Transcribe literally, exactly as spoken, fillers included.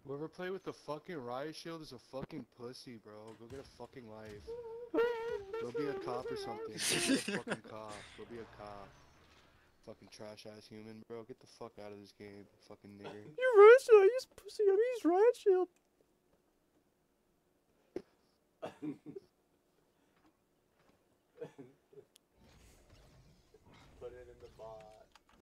Whoever played with the fucking Riot Shield is a fucking pussy, bro. Go get a fucking life. Go be a cop or something. Go be a fucking cop. Go be a cop. Fucking trash ass human, bro. Get the fuck out of this game, fucking nigger. You're Riot Shield. I use pussy. I use Riot Shield. Put it in the box.